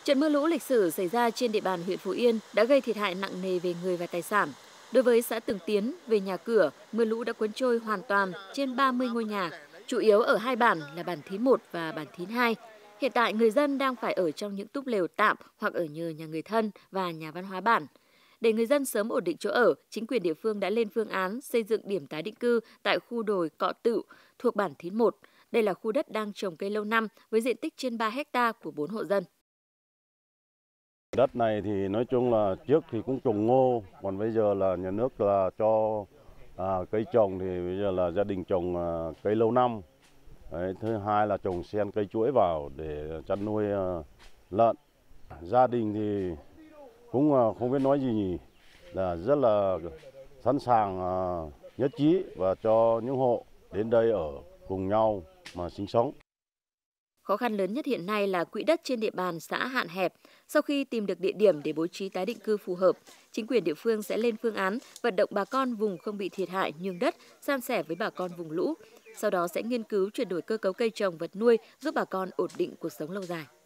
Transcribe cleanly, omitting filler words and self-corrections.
Trận mưa lũ lịch sử xảy ra trên địa bàn huyện Phú Yên đã gây thiệt hại nặng nề về người và tài sản. Đối với xã Tường Tiến, về nhà cửa, mưa lũ đã cuốn trôi hoàn toàn trên 30 ngôi nhà, chủ yếu ở hai bản là bản Thín 1 và bản Thín 2. Hiện tại người dân đang phải ở trong những túp lều tạm hoặc ở nhờ nhà người thân và nhà văn hóa bản. Để người dân sớm ổn định chỗ ở, chính quyền địa phương đã lên phương án xây dựng điểm tái định cư tại khu đồi Cọ Tựu thuộc bản Thín 1. Đây là khu đất đang trồng cây lâu năm với diện tích trên 3 hecta của 4 hộ dân. Đất này thì nói chung là trước thì cũng trồng ngô, còn bây giờ là nhà nước là cho cây trồng thì bây giờ là gia đình trồng cây lâu năm. Đấy, thứ hai là trồng xen cây chuối vào để chăn nuôi lợn. Gia đình thì cũng không biết nói gì nhỉ, là rất là sẵn sàng nhất trí và cho những hộ đến đây ở cùng nhau mà sinh sống. Khó khăn lớn nhất hiện nay là quỹ đất trên địa bàn xã hạn hẹp. Sau khi tìm được địa điểm để bố trí tái định cư phù hợp, chính quyền địa phương sẽ lên phương án vận động bà con vùng không bị thiệt hại nhường đất, san sẻ với bà con vùng lũ. Sau đó sẽ nghiên cứu chuyển đổi cơ cấu cây trồng vật nuôi giúp bà con ổn định cuộc sống lâu dài.